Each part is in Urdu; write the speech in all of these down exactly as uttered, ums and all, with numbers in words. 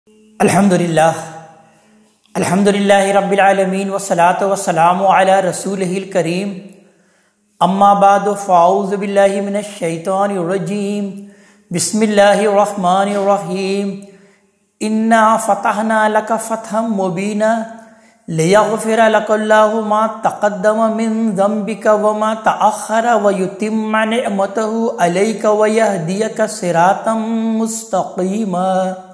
الحمدللہ الحمدللہ رب العالمین والصلاة والسلام علی رسولہ الکریم اما بعد فاعوذ باللہ من الشیطان الرجیم بسم اللہ الرحمن الرحیم انا فتحنا لک فتحا مبینا لیغفر لک اللہ ما تقدم من ذنبک وما تأخر ویتم نعمتہ علیک ویہدیک صراطا مستقیما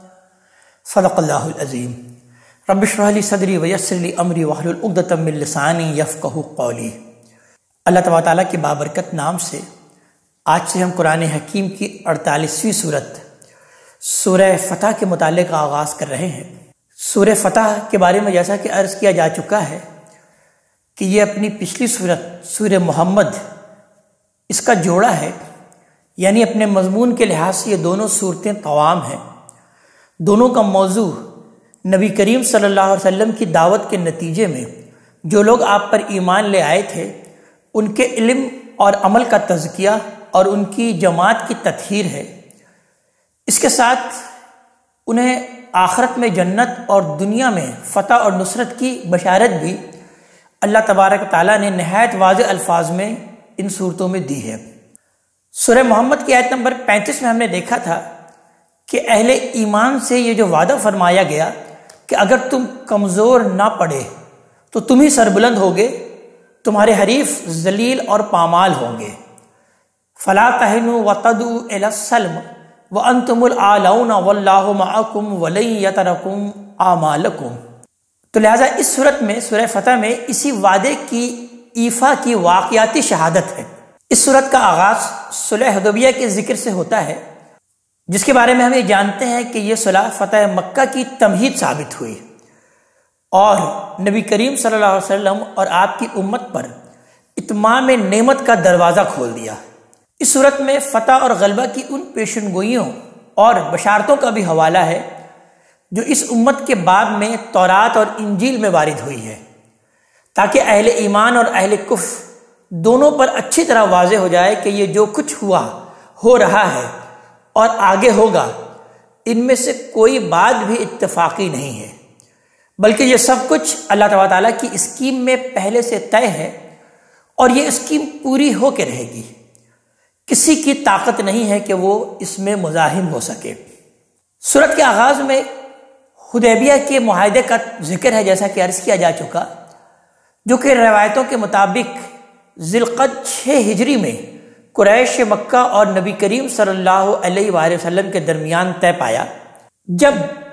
صدق اللہ العظیم۔ رب اشرح لی صدری ویسر لی امری واحلل عقدۃ من لسانی یفقہوا قولی۔ اللہ تبارک تعالیٰ کے بابرکت نام سے آج سے ہم قرآن حکیم کی اڑتالیسویں صورت سورہ فتح کے متعلق آغاز کر رہے ہیں۔ سورہ فتح کے بارے میں جیسا کہ عرض کیا جا چکا ہے کہ یہ اپنی پچھلی صورت سورہ محمد اس کا جوڑا ہے، یعنی اپنے مضمون کے لحاظ سے یہ دونوں صورتیں قوام ہیں۔ دونوں کا موضوع نبی کریم صلی اللہ علیہ وسلم کی دعوت کے نتیجے میں جو لوگ آپ پر ایمان لے آئے تھے ان کے علم اور عمل کا تزکیہ اور ان کی جماعت کی تطہیر ہے۔ اس کے ساتھ انہیں آخرت میں جنت اور دنیا میں فتح اور نصرت کی بشارت بھی اللہ تبارک تعالیٰ نے نہایت واضح الفاظ میں ان صورتوں میں دی ہے۔ سورہ محمد کی آیت نمبر پینتیس میں ہم نے دیکھا تھا کہ اہل ایمان سے یہ جو وعدہ فرمایا گیا کہ اگر تم کمزور نہ پڑے تو تم ہی سربلند ہوگے، تمہارے حریف ذلیل اور پامال ہوں گے۔ فلا تہنوا وتدعوا الی السلم وانتم الاعلون واللہ معکم ولن یترکم اعمالکم۔ تو لہٰذا اس صورت میں سورہ فتح میں اسی وعدے کی ایفا کی واقعاتی شہادت ہے۔ اس صورت کا آغاز صلح حدیبیہ کے ذکر سے ہوتا ہے، جس کے بارے میں ہم یہ جانتے ہیں کہ یہ صلح فتح مکہ کی تمہید ثابت ہوئی اور نبی کریم صلی اللہ علیہ وسلم اور آپ کی امت پر اتمام نعمت کا دروازہ کھول دیا۔ اس صورت میں فتح اور غلبہ کی ان پیشن گوئیوں اور بشارتوں کا بھی حوالہ ہے جو اس امت کے باب میں تورات اور انجیل میں وارد ہوئی ہے، تاکہ اہل ایمان اور اہل کفر دونوں پر اچھی طرح واضح ہو جائے کہ یہ جو کچھ ہوا ہو رہا ہے اور آگے ہوگا ان میں سے کوئی بات بھی اتفاقی نہیں ہے، بلکہ یہ سب کچھ اللہ تبارک تعالیٰ کی اسکیم میں پہلے سے طے ہے اور یہ اسکیم پوری ہو کے رہے گی۔ کسی کی طاقت نہیں ہے کہ وہ اس میں مزاحم ہو سکے۔ سورت کے آغاز میں حدیبیہ کے معاہدے کا ذکر ہے، جیسا کہ عرض کیا جا چکا، جو کہ روایتوں کے مطابق ذی القعدہ چھ ہجری میں قریش مکہ اور نبی کریم صلی اللہ علیہ وآلہ وسلم کے درمیان طے پایا، جب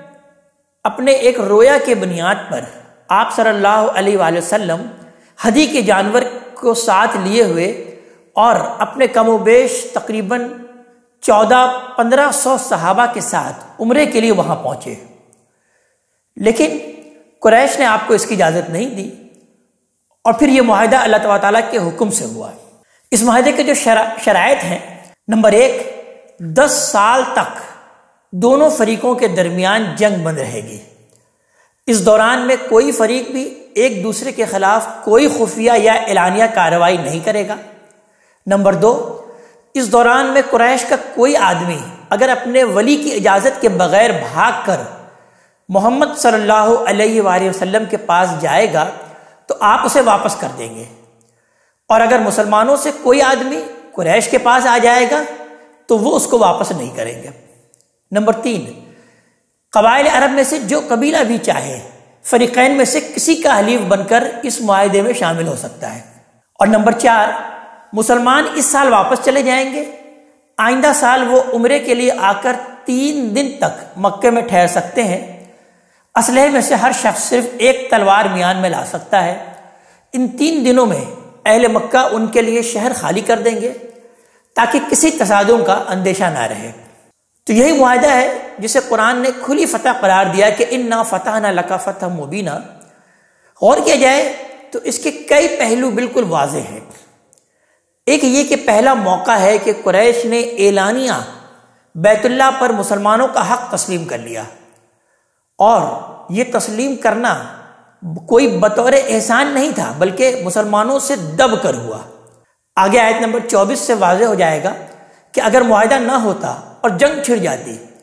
اپنے ایک رویا کے بنیاد پر آپ صلی اللہ علیہ وآلہ وسلم ہدی کے جانور کو ساتھ لیے ہوئے اور اپنے کم و بیش تقریباً چودہ پندرہ سو صحابہ کے ساتھ عمرے کے لیے وہاں پہنچے، لیکن قریش نے آپ کو اس کی اجازت نہیں دی اور پھر یہ معاہدہ اللہ تبارک تعالیٰ کے حکم سے ہوا۔ اس معاہدے کے جو شرائط ہیں، نمبر ایک، دس سال تک دونوں فریقوں کے درمیان جنگ بند رہے گی۔ اس دوران میں کوئی فریق بھی ایک دوسرے کے خلاف کوئی خفیہ یا اعلانیہ کارروائی نہیں کرے گا۔ نمبر دو، اس دوران میں قریش کا کوئی آدمی اگر اپنے ولی کی اجازت کے بغیر بھاگ کر محمد صلی اللہ علیہ وآلہ وسلم کے پاس جائے گا تو آپ اسے واپس کر دیں گے، اور اگر مسلمانوں سے کوئی آدمی قریش کے پاس آ جائے گا تو وہ اس کو واپس نہیں کریں گے۔ نمبر تین، قبائل عرب میں سے جو قبیلہ بھی چاہے فریقین میں سے کسی کا حلیف بن کر اس معاہدے میں شامل ہو سکتا ہے۔ اور نمبر چار، مسلمان اس سال واپس چلے جائیں گے، آئندہ سال وہ عمرے کے لیے آ کر تین دن تک مکے میں ٹھہر سکتے ہیں۔ اسلحے میں سے ہر شخص صرف ایک تلوار میان میں لا سکتا ہے۔ ان تین دنوں میں اہل مکہ ان کے لیے شہر خالی کر دیں گے تاکہ کسی تصادم کا اندیشہ نہ رہے۔ تو یہی معاہدہ ہے جسے قرآن نے کھلی فتح قرار دیا کہ انا فتحنا لک فتحا مبینا۔ غور کیا جائے تو اس کے کئی پہلو بالکل واضح ہیں۔ ایک یہ کہ پہلا موقع ہے کہ قریش نے اعلانیہ بیت اللہ پر مسلمانوں کا حق تسلیم کر لیا، اور یہ تسلیم کرنا کوئی بطور احسان نہیں تھا بلکہ مسلمانوں سے دب کر ہوا۔ آگے آیت نمبر چوبیس سے واضح ہو جائے گا کہ اگر معاہدہ نہ ہوتا اور جنگ چھڑ جاتی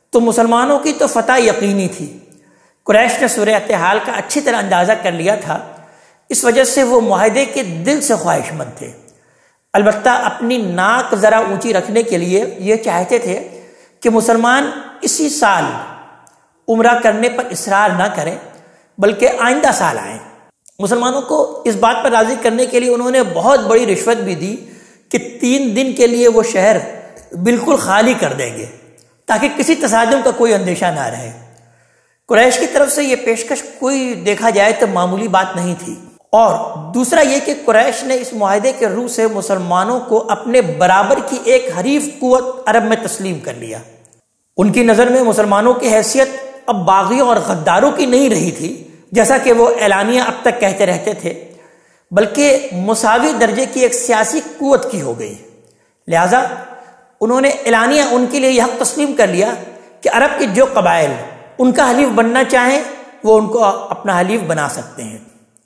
تو مسلمانوں کی تو فتح یقینی تھی۔ قریش نے صورت حال کا اچھی طرح اندازہ کر لیا تھا، اس وجہ سے وہ معاہدے کے دل سے خواہش مند تھے۔ البتہ اپنی ناک ذرا اونچی رکھنے کے لیے یہ چاہتے تھے کہ مسلمان اسی سال عمرہ کرنے پر اصرار نہ کریں بلکہ آئندہ سال آئیں۔ مسلمانوں کو اس بات پر راضی کرنے کے لیے انہوں نے بہت بڑی رشوت بھی دی کہ تین دن کے لیے وہ شہر بالکل خالی کر دیں گے تاکہ کسی تصادم کا کوئی اندیشہ نہ رہے۔ قریش کی طرف سے یہ پیشکش کوئی دیکھا جائے تو معمولی بات نہیں تھی، اور دوسرا یہ کہ قریش نے اس معاہدے کے روح سے مسلمانوں کو اپنے برابر کی ایک حریف قوت عرب میں تسلیم کر لیا۔ ان کی نظر میں مسلمانوں کی حیثیت اب باغیوں اور غداروں کی نہیں رہی تھی جیسا کہ وہ اعلانیہ اب تک کہتے رہتے تھے، بلکہ مساوی درجے کی ایک سیاسی قوت کی ہو گئی۔ لہذا انہوں نے اعلانیہ ان کے لیے یہ حق تسلیم کر لیا کہ عرب کے جو قبائل ان کا حلیف بننا چاہیں وہ ان کو اپنا حلیف بنا سکتے ہیں۔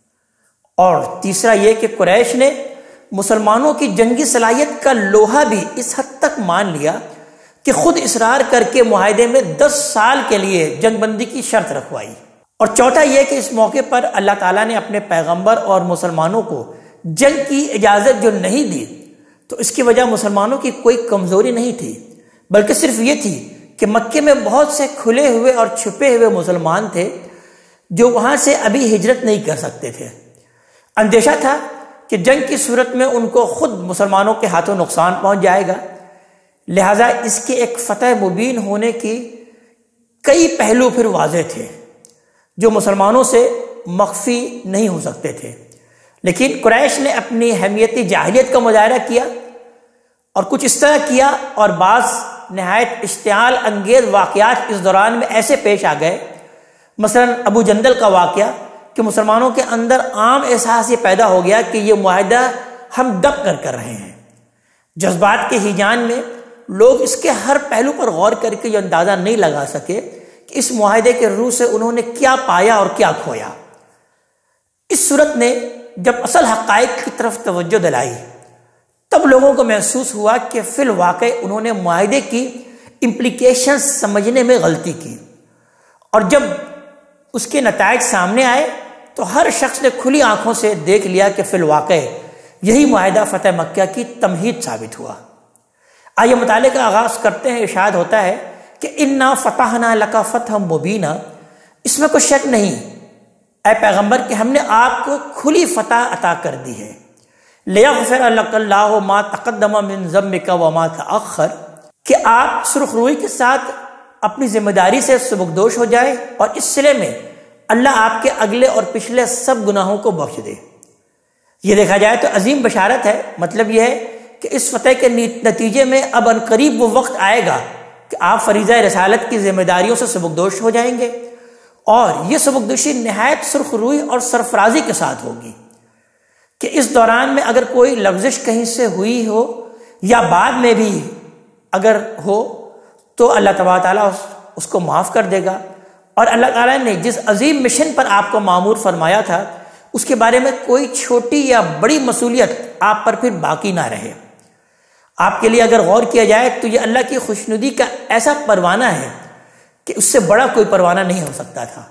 اور تیسرا یہ کہ قریش نے مسلمانوں کی جنگی صلاحیت کا لوہا بھی اس حد تک مان لیا کہ خود اصرار کر کے معاہدے میں دس سال کے لیے جنگ بندی کی شرط رکھوائی۔ اور چوتھا یہ کہ اس موقع پر اللہ تعالیٰ نے اپنے پیغمبر اور مسلمانوں کو جنگ کی اجازت جو نہیں دی تو اس کی وجہ مسلمانوں کی کوئی کمزوری نہیں تھی، بلکہ صرف یہ تھی کہ مکے میں بہت سے کھلے ہوئے اور چھپے ہوئے مسلمان تھے جو وہاں سے ابھی ہجرت نہیں کر سکتے تھے۔ اندیشہ تھا کہ جنگ کی صورت میں ان کو خود مسلمانوں کے ہاتھوں نقصان پہنچ جائے گا، لہٰذا اس کے ایک فتح مبین ہونے کی کئی پہلو پھر واضح تھے جو مسلمانوں سے مخفی نہیں ہو سکتے تھے۔ لیکن قریش نے اپنی حمیتی جاہلیت کا مظاہرہ کیا اور کچھ اس طرح کیا، اور بعض نہایت اشتعال انگیز واقعات اس دوران میں ایسے پیش آ گئے، مثلا ابو جندل کا واقعہ کہ مسلمانوں کے اندر عام احساس یہ پیدا ہو گیا کہ یہ معاہدہ ہم دب کر کر رہے ہیں۔ جذبات کے ہیجان میں لوگ اس کے ہر پہلو پر غور کر کے یہ اندازہ نہیں لگا سکے کہ اس معاہدے کے روح سے انہوں نے کیا پایا اور کیا کھویا۔ اس صورت نے جب اصل حقائق کی طرف توجہ دلائی تب لوگوں کو محسوس ہوا کہ فی الواقع انہوں نے معاہدے کی امپلیکیشنز سمجھنے میں غلطی کی، اور جب اس کے نتائج سامنے آئے تو ہر شخص نے کھلی آنکھوں سے دیکھ لیا کہ فی الواقع یہی معاہدہ فتح مکہ کی تمہید ثابت ہوا۔ آئیے مطالعے کا آغاز کرتے ہیں۔ ارشاد ہوتا ہے کہ انا فتحنا لک فتحا مبینا، اس میں کوئی شک نہیں اے پیغمبر کہ ہم نے آپ کو کھلی فتح عطا کر دی ہے۔ لیغفر لک اللہ ما تقدم من ذنبک وما تأخر، کہ آپ سرخ روئی کے ساتھ اپنی ذمہ داری سے سبکدوش ہو جائے اور اس سلے میں اللہ آپ کے اگلے اور پچھلے سب گناہوں کو بخش دے۔ یہ دیکھا جائے تو عظیم بشارت ہے۔ مطلب یہ ہے کہ اس فتح کے نتیجے میں اب عنقریب وہ وقت آئے گا کہ آپ فریضہ رسالت کی ذمہ داریوں سے سبکدوش ہو جائیں گے، اور یہ سبکدوشی نہایت سرخ روئی اور سرفرازی کے ساتھ ہوگی کہ اس دوران میں اگر کوئی لغزش کہیں سے ہوئی ہو یا بعد میں بھی اگر ہو تو اللہ تبارک تعالیٰ اس کو معاف کر دے گا، اور اللہ تعالیٰ نے جس عظیم مشن پر آپ کو مامور فرمایا تھا اس کے بارے میں کوئی چھوٹی یا بڑی مسئولیت آپ پر پھر باقی نہ رہے۔ آپ کے لیے اگر غور کیا جائے تو یہ اللہ کی خوشنودی کا ایسا پروانہ ہے کہ اس سے بڑا کوئی پروانہ نہیں ہو سکتا تھا۔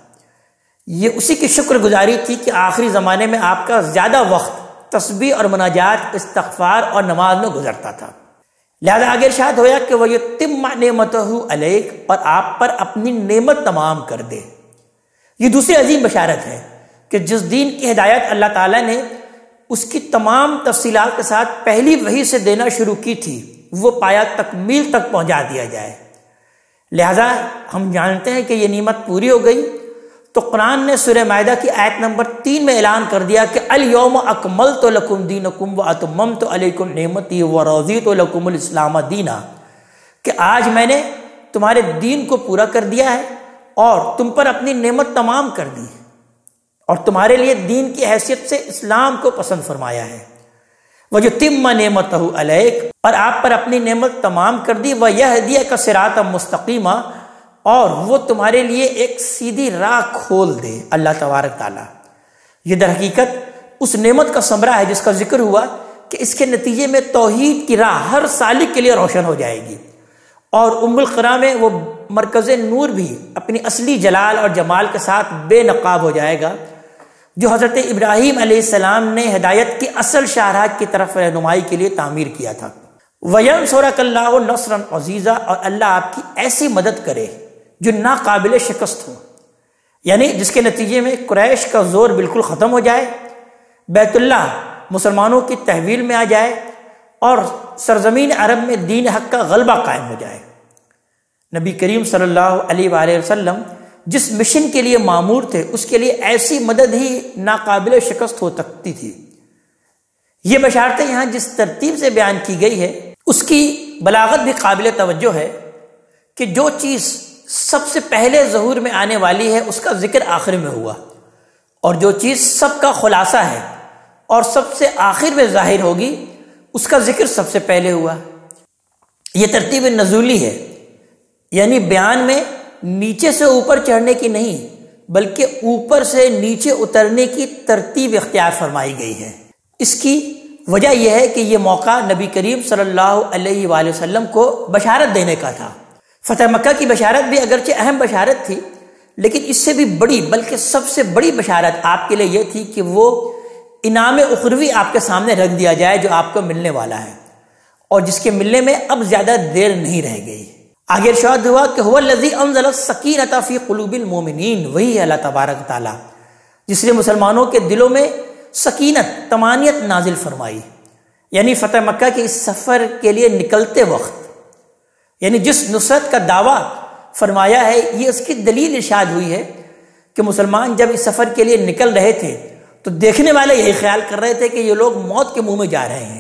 یہ اسی کی شکر گزاری تھی کہ آخری زمانے میں آپ کا زیادہ وقت تسبیح اور مناجات، استغفار اور نماز میں گزرتا تھا۔ لہذا آگے ارشاد ہویا کہ وَيُتِمَّ نِعْمَتَهُ عَلَيْكَ، اور آپ پر اپنی نعمت تمام کر دے۔ یہ دوسری عظیم بشارت ہے کہ جس دین کی ہدایت اللہ تعالیٰ نے اس کی تمام تفصیلات کے ساتھ پہلی وحی سے دینا شروع کی تھی وہ پایا تکمیل تک پہنچا دیا جائے۔ لہذا ہم جانتے ہیں کہ یہ نعمت پوری ہو گئی تو قرآن نے سورہ مائدہ کی آیت نمبر تین میں اعلان کر دیا کہ الیوم اکملت لکم دینکم واتممت علیکم نعمتی ورضیت لکم الاسلام دینا، کہ آج میں نے تمہارے دین کو پورا کر دیا ہے اور تم پر اپنی نعمت تمام کر دی اور تمہارے لیے دین کی حیثیت سے اسلام کو پسند فرمایا ہے۔ وَيُتِمَّ نِعْمَتَهُ عَلَيْكَ، اور آپ پر اپنی نعمت تمام کر دی، وَيَهْدِيَكَ صِرَاطًا مُسْتَقِيمًا، اور وہ تمہارے لیے ایک سیدھی راہ کھول دے اللہ تبارک تعالیٰ۔ یہ در حقیقت اس نعمت کا ثمرہ ہے جس کا ذکر ہوا کہ اس کے نتیجے میں توحید کی راہ ہر سالک کے لیے روشن ہو جائے گی اور ام القرا میں وہ مرکز نور بھی اپنی اصلی جلال اور جمال کے ساتھ بے نقاب ہو جائے گا، جو حضرت ابراہیم علیہ السلام نے ہدایت کی اصل شاہراہ کی طرف رہنمائی کے لیے تعمیر کیا تھا۔ وَيَنْصُرَكَ اللَّهُ نَصْرًا عَزِيزًا، اور اللہ آپ کی ایسی مدد کرے جو ناقابل شکست ہو، یعنی جس کے نتیجے میں قریش کا زور بالکل ختم ہو جائے، بیت اللہ مسلمانوں کی تحویل میں آ جائے اور سرزمین عرب میں دین حق کا غلبہ قائم ہو جائے۔ نبی کریم صلی اللہ علیہ وآلہ وسلم جس مشن کے لیے مامور تھے اس کے لیے ایسی مدد ہی ناقابل شکست ہو سکتی تھی۔ یہ بشارتیں یہاں جس ترتیب سے بیان کی گئی ہے اس کی بلاغت بھی قابل توجہ ہے کہ جو چیز سب سے پہلے ظہور میں آنے والی ہے اس کا ذکر آخر میں ہوا، اور جو چیز سب کا خلاصہ ہے اور سب سے آخر میں ظاہر ہوگی اس کا ذکر سب سے پہلے ہوا۔ یہ ترتیب نزولی ہے، یعنی بیان میں نیچے سے اوپر چڑھنے کی نہیں بلکہ اوپر سے نیچے اترنے کی ترتیب اختیار فرمائی گئی ہے۔ اس کی وجہ یہ ہے کہ یہ موقع نبی کریم صلی اللہ علیہ وآلہ وسلم کو بشارت دینے کا تھا۔ فتح مکہ کی بشارت بھی اگرچہ اہم بشارت تھی، لیکن اس سے بھی بڑی بلکہ سب سے بڑی بشارت آپ کے لیے یہ تھی کہ وہ انعام اخروی آپ کے سامنے رکھ دیا جائے جو آپ کو ملنے والا ہے، اور جس کے ملنے میں اب زیادہ دیر نہیں رہ گئی۔ آگے ارشاد ہوا کہ هو الذی انزل السکینۃ فی قلوب المؤمنین، وہی ہے اللہ تبارک تعالیٰ جس نے مسلمانوں کے دلوں میں سکینت، طمانینت نازل فرمائی، یعنی فتح مکہ کے اس سفر کے لیے نکلتے وقت، یعنی جس نصرت کا دعویٰ فرمایا ہے یہ اس کی دلیل ارشاد ہوئی ہے کہ مسلمان جب اس سفر کے لیے نکل رہے تھے تو دیکھنے والے یہی خیال کر رہے تھے کہ یہ لوگ موت کے منہ میں جا رہے ہیں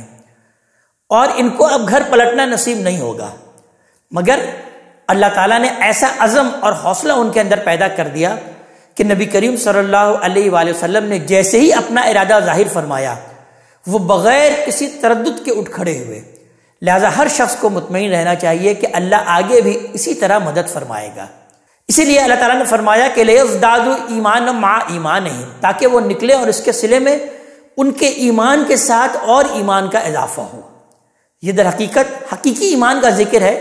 اور ان کو اب گھر پلٹنا نصیب نہیں ہوگا، مگر اللہ تعالیٰ نے ایسا عزم اور حوصلہ ان کے اندر پیدا کر دیا کہ نبی کریم صلی اللہ علیہ وآلہ وسلم نے جیسے ہی اپنا ارادہ ظاہر فرمایا وہ بغیر کسی تردد کے اٹھ کھڑے ہوئے۔ لہذا ہر شخص کو مطمئن رہنا چاہیے کہ اللہ آگے بھی اسی طرح مدد فرمائے گا۔ اسی لیے اللہ تعالیٰ نے فرمایا کہ لِيَزْدَادُوا إِيمَانًا مَعَ إِيمَانِهِمْ، تاکہ وہ نکلے اور اس کے صلے میں ان کے ایمان کے ساتھ اور ایمان کا اضافہ ہو۔ یہ در حقیقت حقیقی ایمان کا ذکر ہے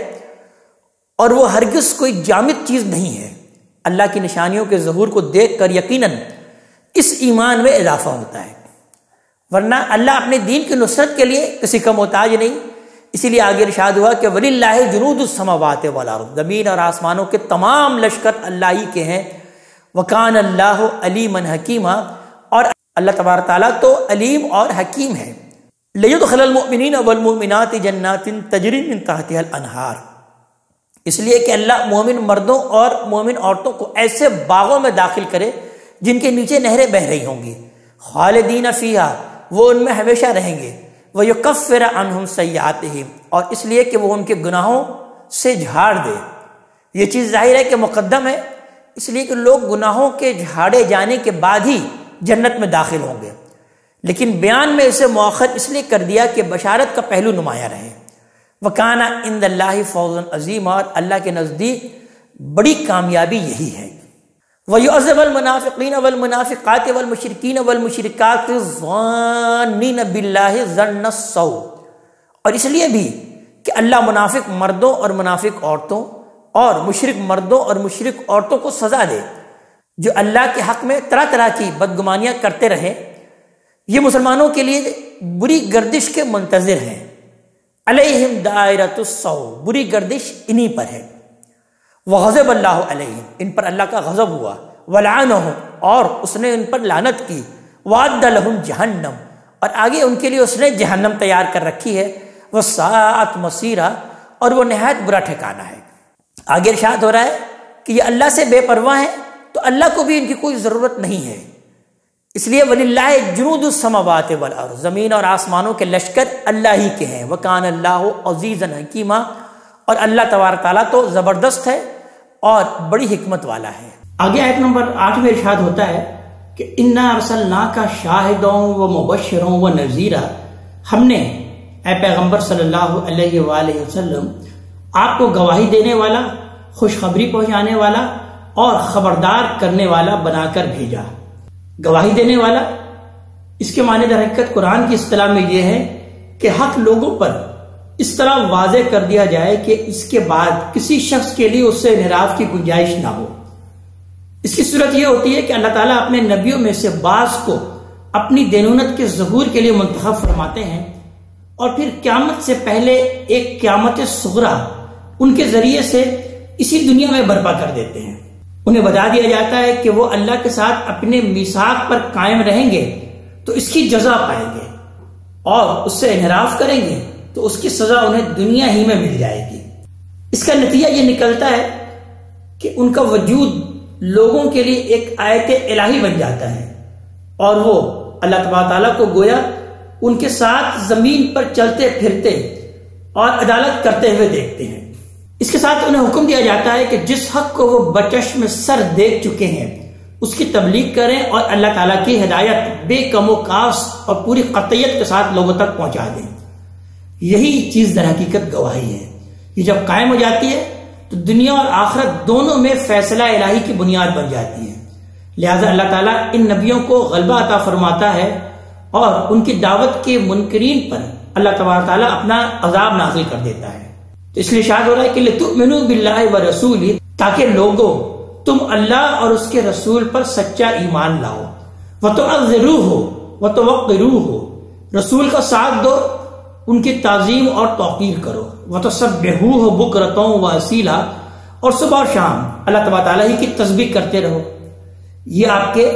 اور وہ ہرگز کوئی جامد چیز نہیں ہے۔ اللہ کی نشانیوں کے ظہور کو دیکھ کر یقیناً اس ایمان میں اضافہ ہوتا ہے، ورنہ اللہ اپنے دین کی نصرت کے لیے کسی کا محتاج نہیں۔ اسی لیے آگے ارشاد ہوا کہ وَلِلَّهِ جُنُودُ السَّمَاوَاتِ وَالْأَرْضِ، زمین اور آسمانوں کے تمام لشکر اللہ ہی کے ہیں۔ وَكَانَ اللَّهُ عَلِيمًا حَكِيمًا، اور اللہ تبارک تعالیٰ تو علیم اور حکیم ہے۔ لِيُدْخِلَ الْمُؤْمِنِينَ وَالْمُؤْمِنَاتِ جَنَّاتٍ تَجْرِي مِن تَحْتِهَا الْأَنْهَارُ، اس لیے کہ اللہ مومن مردوں اور مومن عورتوں کو ایسے باغوں میں داخل کرے جن کے نیچے نہریں بہہ رہی ہوں گی، خالدین فیہا، وہ ان میں ہمیشہ رہیں گے، وَيُكَفِّرَ عَنْهُمْ سَيِّئَاتِهِمْ، اور اس لیے کہ وہ ان کے گناہوں سے جھاڑ دے۔ یہ چیز ظاہر ہے کہ مقدم ہے، اس لیے کہ لوگ گناہوں کے جھاڑے جانے کے بعد ہی جنت میں داخل ہوں گے، لیکن بیان میں اسے مؤخر اس لیے کر دیا کہ بشارت کا پہلو نمایاں رہے۔ وَكَانَ عِندَ اللَّهِ فَوْزًا عَظِيمًا، اور اللہ کے نزدیک بڑی کامیابی یہی ہے۔ وَيُعَذِّبَ الْمُنَافِقِينَ وَالْمُنَافِقَاتِ وَالْمُشْرِكِينَ وَالْمُشْرِكَاتِ الظَّانِّينَ بِاللَّهِ ظَنَّ السَّوْءِ، اور اس لیے بھی کہ اللہ منافق مردوں اور منافق عورتوں اور مشرک مردوں اور مشرک عورتوں کو سزا دے جو اللہ کے حق میں طرح طرح کی بدگمانیاں کرتے رہے۔ یہ مسلمانوں کے لیے بری گردش کے منتظر ہیں۔ علیہم دائرۃ السوء، بری گردش انہی پر ہے۔ وغضب اللہ علیہم، ان پر اللہ کا غضب ہوا۔ ولعنہم، اور اس نے ان پر لعنت کی۔ وعد لہم جہنم، اور آگے ان کے لیے اس نے جہنم تیار کر رکھی ہے۔ وساءت مصیرا، اور وہ نہایت برا ٹھکانہ ہے۔ آگے ارشاد ہو رہا ہے کہ یہ اللہ سے بے پرواہ ہیں تو اللہ کو بھی ان کی کوئی ضرورت نہیں ہے، اس لیے وَلِلَّهِ جُنُودُ السَّمَاوَاتِ وَالْأَرْضِ، زمین اور آسمانوں کے لشکر اللہ ہی کے ہیں۔ وَكَانَ اللَّهُ عَزِيزًا حَكِيمًا، اور اللہ تبارک تعالیٰ تو زبردست ہے اور بڑی حکمت والا ہے۔ آگے آیت نمبر آٹھ میں ارشاد ہوتا ہے کہ اِنَّا أَرْسَلْنَاكَ شَاهِدًا وَمُبَشِّرًا وَنَذِيرًا، ہم نے اے پیغمبر صلی اللہ علیہ وآلہ وسلم آپ کو گواہی دینے والا، خوشخبری پہنچانے والا اور خبردار کرنے والا بنا کر بھیجا۔ گواہی دینے والا، اس کے معنی در حقیقت قرآن کی اصطلاح میں یہ ہے کہ حق لوگوں پر اس طرح واضح کر دیا جائے کہ اس کے بعد کسی شخص کے لیے اس سے انحراف کی گنجائش نہ ہو۔ اس کی صورت یہ ہوتی ہے کہ اللہ تعالیٰ اپنے نبیوں میں سے بعض کو اپنی دینونت کے ظہور کے لیے منتخب فرماتے ہیں، اور پھر قیامت سے پہلے ایک قیامت صغریٰ ان کے ذریعے سے اسی دنیا میں برپا کر دیتے ہیں۔ انہیں بتا دیا جاتا ہے کہ وہ اللہ کے ساتھ اپنے میثاق پر قائم رہیں گے تو اس کی جزا پائیں گے، اور اس سے انحراف کریں گے تو اس کی سزا انہیں دنیا ہی میں مل جائے گی۔ اس کا نتیجہ یہ نکلتا ہے کہ ان کا وجود لوگوں کے لیے ایک آیت الہی بن جاتا ہے، اور وہ اللہ تبارک تعالیٰ کو گویا ان کے ساتھ زمین پر چلتے پھرتے اور عدالت کرتے ہوئے دیکھتے ہیں۔ اس کے ساتھ انہیں حکم دیا جاتا ہے کہ جس حق کو وہ بچشم سر دیکھ چکے ہیں اس کی تبلیغ کریں، اور اللہ تعالیٰ کی ہدایت بے کم و کاست اور پوری قطعیت کے ساتھ لوگوں تک پہنچا دیں۔ یہی چیز در حقیقت گواہی ہے۔ یہ جب قائم ہو جاتی ہے تو دنیا اور آخرت دونوں میں فیصلہ الہی کی بنیاد بن جاتی ہے۔ لہذا اللہ تعالیٰ ان نبیوں کو غلبہ عطا فرماتا ہے، اور ان کی دعوت کے منکرین پر اللہ تبارک تعالیٰ اپنا عذاب نازل کر دیتا ہے۔ تو اس لیے ارشاد ہو رہا ہے کہ لِتُؤْمِنُوا بِاللَّهِ وَرَسُولِهِ، تاکہ لوگوں تم اللہ اور اس کے رسول پر سچا ایمان لاؤ، وَتُعَذِّرُوهُ وَتُوَقِّرُوهُ، رسول کا ساتھ دو، ان کی تعظیم اور توقیر کرو، وَتُسَبِّحُوهُ بُكْرَةً وَأَصِيلًا، اور صبح اور شام اللہ تبارک تعالیٰ ہی کی تسبیح کرتے رہو۔ یہ آپ کے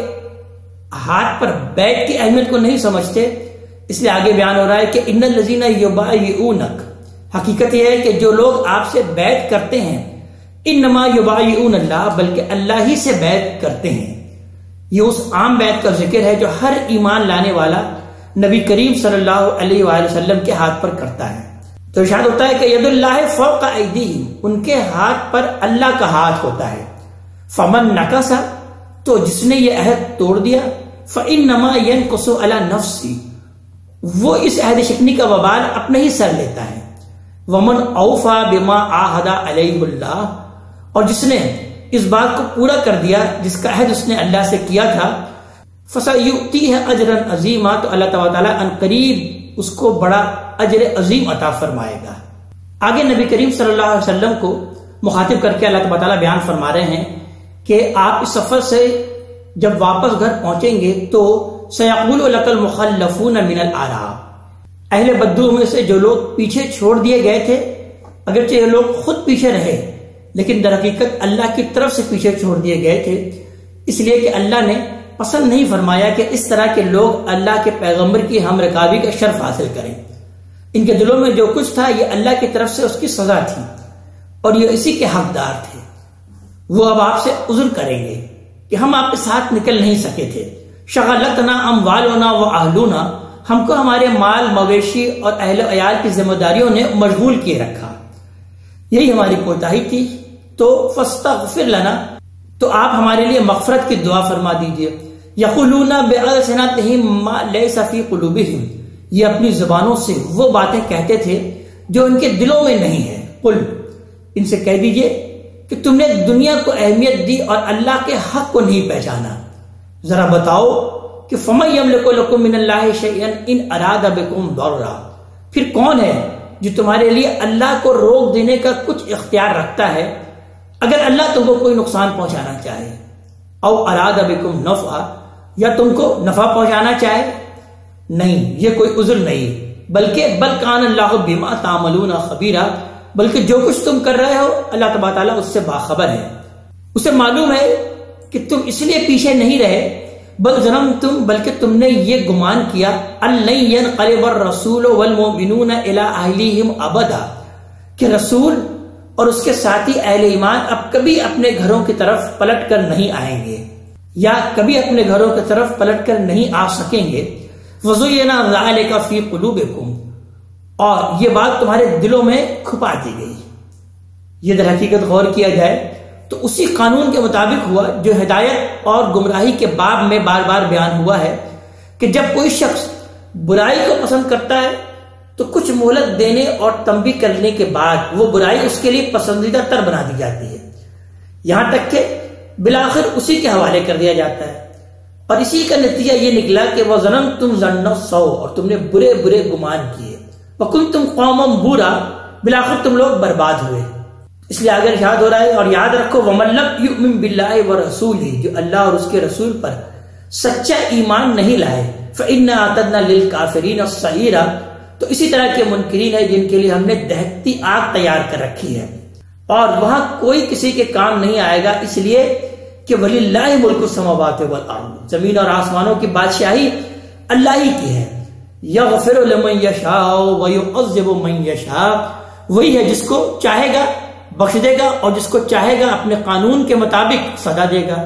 ہاتھ پر بیعت کی اہمیت کو نہیں سمجھتے، اس لیے آگے بیان ہو رہا ہے کہ ان الذین یبایعونک، حقیقت یہ ہے کہ جو لوگ آپ سے بیعت کرتے ہیں، انما یبایعون اللہ، بلکہ اللہ ہی سے بیعت کرتے ہیں۔ یہ اس عام بیعت کا ذکر ہے جو ہر ایمان لانے والا نبی کریم صلی اللہ علیہ وآلہ وسلم کے ہاتھ پر کرتا ہے۔ تو ارشاد ہوتا ہے کہ ید اللہ فوق ایدیہم، ان کے ہاتھ پر اللہ کا ہاتھ ہوتا ہے۔ فمن نکث، تو جس نے یہ عہد توڑ دیا، فإنما ينقص على نفسه، وہ اس عہد شکنی کا وبال اپنے ہی سر لیتا ہے۔ ومن اوفى بما عاهد عليه اللہ، اور جس نے اس بات کو پورا کر دیا جس کا عہد اس نے اللہ سے کیا تھا، فسيؤتيه اجرا عظیما، تو اللہ تعالیٰ ان قریب اس کو بڑا اجر عظیم عطا فرمائے گا۔ آگے نبی کریم صلی اللہ علیہ وسلم کو مخاطب کر کے اللہ تعالیٰ بیان فرما رہے ہیں کہ آپ اس سفر سے جب واپس گھر پہنچیں گے تو سیقول لک المخلفون من الاعراب، اہل بدو میں سے جو لوگ پیچھے چھوڑ دیے گئے تھے، اگرچہ یہ لوگ خود پیچھے رہے لیکن در حقیقت اللہ کی طرف سے پیچھے چھوڑ دیے گئے تھے، اس لیے کہ اللہ نے پسند نہیں فرمایا کہ اس طرح کے لوگ اللہ کے پیغمبر کی ہم رکابی کا شرف حاصل کریں۔ ان کے دلوں میں جو کچھ تھا یہ اللہ کی طرف سے اس کی سزا تھی، اور یہ اسی کے حقدار تھے۔ وہ اب آپ سے عذر کریں گے کہ ہم آپ کے ساتھ نکل نہیں سکے تھے، شغلتنا اموالنا و اہلنا، ہم کو ہمارے مال مویشی اور اہل و عیال کی ذمہ داریوں نے مشغول کیے رکھا، یہی ہماری کوتاہی تھی، تو فاستغفر لنا، تو آپ ہمارے لیے مغفرت کی دعا فرما دیجئے۔ یقولون بألسنتہم ما لیس فی قلوبہم، یہ اپنی زبانوں سے وہ باتیں کہتے تھے جو ان کے دلوں میں نہیں ہے۔ قل، ان سے کہہ دیجئے کہ تم نے دنیا کو اہمیت دی اور اللہ کے حق کو نہیں پہچانا۔ ذرا بتاؤ کہ فَمَن يَمْلِكُ لَكُم مِّنَ اللَّهِ شَيْئًا إِنْ أَرَادَ بِكُمْ ضَرًّا، پھر کون ہے جو تمہارے لیے اللہ کو روک دینے کا کچھ اختیار رکھتا ہے اگر اللہ تم کو کوئی نقصان پہنچانا چاہے، او اراد بکم نفعا، یا تم کو نفع پہنچانا چاہے؟ نہیں، یہ کوئی عذر نہیں، بلکہ بل کان اللہ بما تعملون خبیرا، بلکہ جو کچھ تم کر رہے ہو اللہ تبارک تعالیٰ اس سے باخبر ہے، اسے معلوم ہے کہ تم اس لیے پیچھے نہیں رہے، بل ظننتم، بلکہ تم نے یہ گمان کیا، ان لن ينقلب الرسول والمؤمنون الى اہلہم ابدا، کہ رسول اور اس کے ساتھی اہل ایمان اب کبھی اپنے گھروں کی طرف پلٹ کر نہیں آئیں گے، یا کبھی اپنے گھروں کی طرف پلٹ کر نہیں آ سکیں گے۔ وَزُيِّنَ ذَلِكَ فِي قُلُوبِكُمْ، اور یہ بات تمہارے دلوں میں کھپا دی گئی۔ یہ در حقیقت غور کیا جائے تو اسی قانون کے مطابق ہوا جو ہدایت اور گمراہی کے باب میں بار بار بیان ہوا ہے کہ جب کوئی شخص برائی کو پسند کرتا ہے تو کچھ مہلت دینے اور تنبیہ کرنے کے بعد وہ برائی اس کے لیے پسندیدہ تر بنا دی جاتی ہے، یہاں تک کہ بالآخر اسی کے حوالے کر دیا جاتا ہے۔ اور اسی کا نتیجہ یہ نکلا کہ وہ ظننتم ظن السوء، اور تم نے برے برے گمان کیے، وَكُنْتُمْ قَوْمًا بُورًا، بالآخر تم لوگ برباد ہوئے. اس لیے آگے ارشاد ہو رہا ہے اور یاد رکھو وَمَن لَمْ يُؤْمِن بِاللَّهِ وَرَسُولِهِ، جو اللہ اور اس کے رسول پر سچا ایمان نہیں لائے، فَإِنَّا أَعْتَدْنَا لِلْكَافِرِينَ السَّعِيرَ، تو اسی طرح کے منکرین ہیں جن کے لیے ہم نے دہتی آگ تیار کر رکھی ہے، اور وہاں کوئی کسی کے کام نہیں آئے گا، اس لیے کہ وَلِلَّهِ مُلْكُ السَّمَاوَاتِ وَالْأَرْضِ، زمین اور آسمانوں کی بادشاہی اللہ ہی کی ہے. یغفر لمن یشاء ویعذب من یشاء، وہی ہے جس کو چاہے گا بخش دے گا اور جس کو چاہے گا اپنے قانون کے مطابق سزا دے گا،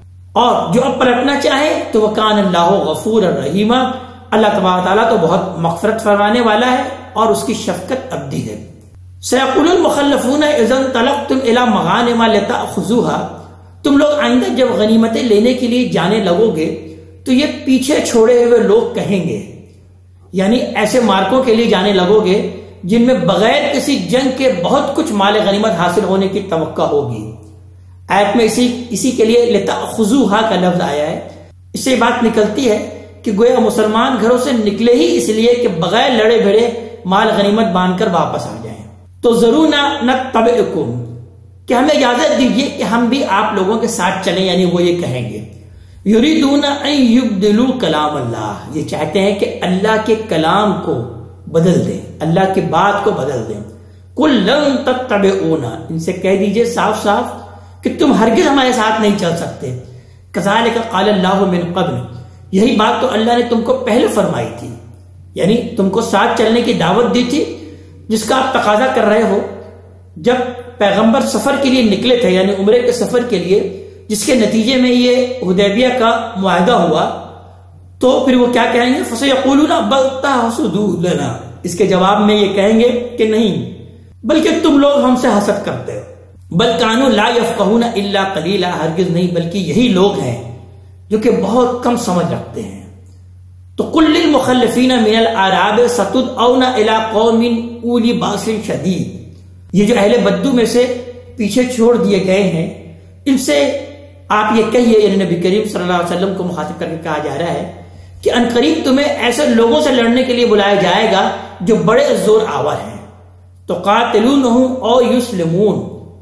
اور جو اب پلٹنا چاہے تو وکان اللہ غفور الرحیم، اللہ تبارک تعالیٰ تو بہت مغفرت فرمانے والا ہے اور اس کی شفقت ابدی ہے. سیقول المخلفون اذا انطلقتم الی مغانم لتأخذوها، تم لوگ آئندہ جب غنیمتیں لینے کے لیے جانے لگو گے تو یہ پیچھے چھوڑے ہوئے لوگ کہیں گے، یعنی ایسے مارکوں کے لیے جانے لگو گے جن میں بغیر کسی جنگ کے بہت کچھ مال غنیمت حاصل ہونے کی توقع ہوگی. آیت میں اسی اسی کے لیے لتأخذوها کا لفظ آیا ہے. اس سے بات نکلتی ہے کہ گویا مسلمان گھروں سے نکلے ہی اس لیے کہ بغیر لڑے بھیڑے مال غنیمت باندھ کر واپس آ جائیں. تو ضرونا نتبعکم، کہ ہمیں اجازت دیجیے کہ ہم بھی آپ لوگوں کے ساتھ چلیں، یعنی وہ یہ کہیں گے یریدون ان یبدلوا کلام اللہ، یہ چاہتے ہیں کہ اللہ کے کلام کو بدل دیں، اللہ کی بات کو بدل دیں. قل لن تتبعونا، ان سے کہہ دیجئے صاف صاف کہ تم ہرگز ہمارے ساتھ نہیں چل سکتے. کذالک قال اللہ من قبل، یہی بات تو اللہ نے تم کو پہلے فرمائی تھی، یعنی تم کو ساتھ چلنے کی دعوت دی تھی جس کا آپ تقاضا کر رہے ہو. جب پیغمبر سفر کے لیے نکلے تھے، یعنی عمرے کے سفر کے لیے، جس کے نتیجے میں یہ حدیبیہ کا معاہدہ ہوا، تو پھر وہ کیا کہیں گے؟ فَسَيَقُولُونَ بَلْ تَحْسُدُونَ لَنَا، اس کے جواب میں یہ کہیں گے کہ نہیں بلکہ تم لوگ ہم سے حسد کرتے ہو. بل کانوا لا یفقہون الا قلیلا، ہرگز نہیں بلکہ یہی لوگ ہیں جو کہ بہت کم سمجھ رکھتے ہیں. تو قل للمخلفین من الاعراب ستدعون الی قوم اولی باس شدید، یہ جو اہل بدو میں سے پیچھے چھوڑ دیے گئے ہیں ان سے آپ یہ کہیے، یعنی نبی کریم صلی اللہ علیہ وسلم کو مخاطب کر کے کہا جا رہا ہے کہ ان قریب تمہیں ایسے لوگوں سے لڑنے کے لیے بلایا جائے گا جو بڑے زور آور ہیں. تو قاتلونہم او یسلمون،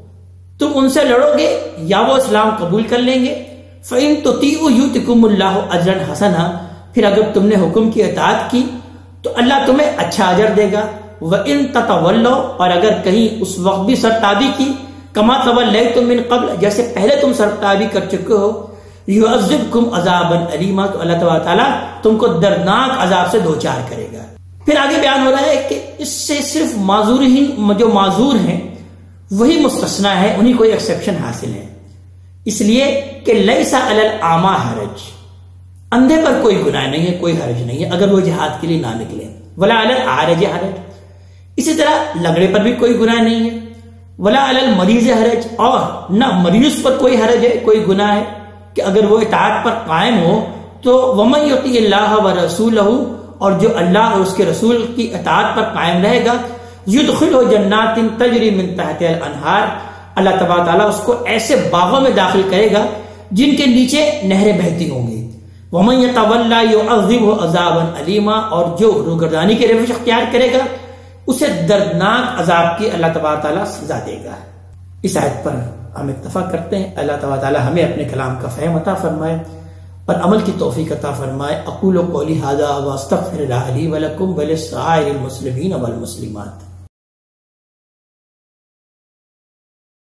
تم ان سے لڑو گے یا وہ اسلام قبول کر لیں گے. فَإِن تُطِيعُوا يُؤْتِكُمُ اللَّهُ أَجْرًا حَسَنًا، پھر اگر تم نے حکم کی اطاعت کی تو اللہ تمہیں اچھا اجر دے گا. وَإِن تَتَوَلَّوْا، اور اگر کہیں اس وقت بھی سرتابی کی، کما توليتم من قبل، جیسے پہلے تم سرتابی کر چکے ہو، يُعَذِّبْكُمْ عَذَابًا أَلِيمًا، تو اللہ تبارک تعالیٰ تم کو دردناک عذاب سے دوچار کرے گا. پھر آگے بیان ہو رہا ہے کہ اس سے صرف معذور ہی جو معذور ہیں وہی مستثنا ہے، انہیں کوئی ایکسیپشن حاصل ہے. اس لیے کہ لیس علی الاعمی حرج، اندھے پر کوئی گناہ نہیں ہے، کوئی حرج نہیں ہے اگر وہ جہاد کے لیے نہ نکلے. ولا علی الاعرج حرج، اسی طرح لنگڑے پر بھی کوئی گناہ نہیں ہے. ولا علی المریض حرج، اور نہ مریض پر کوئی حرج ہے، کوئی گناہ ہے کہ اگر وہ اطاعت پر قائم ہو تو ومن یطیع اللہ ورسولہ، اور جو اللہ اور اس کے رسول کی اطاعت پر قائم رہے گا، یدخلہ جنات تجری من تحتها الانہار، اللہ تبارک تعالیٰ اس کو ایسے باغوں میں داخل کرے گا جن کے نیچے نہریں بہتی ہوں گی. ومن یتولی یعذبہ عذابا علیما، اور جو روگردانی کی روش اختیار کرے گا اسے دردناک عذاب کی اللہ تبارک تعالیٰ سزا دے گا. اس آیت پر ہم اتفاق کرتے ہیں. اللہ تبارک تعالیٰ ہمیں اپنے کلام کا فہم عطا فرمائے اور عمل کی توفیق عطا فرمائے. اقول قولی ھذا واستغفر اللہ لی ولکم ولسائر المسلمین والمسلمات.